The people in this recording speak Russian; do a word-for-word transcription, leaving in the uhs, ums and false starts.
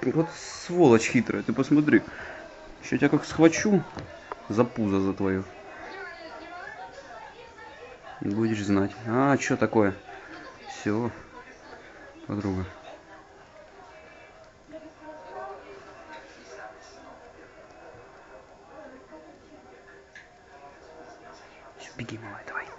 Вот сволочь хитрая, ты посмотри. Еще тебя как схвачу за пузо за твою. Будешь знать. А, что такое? Все, подруга. Все, беги, малай, давай.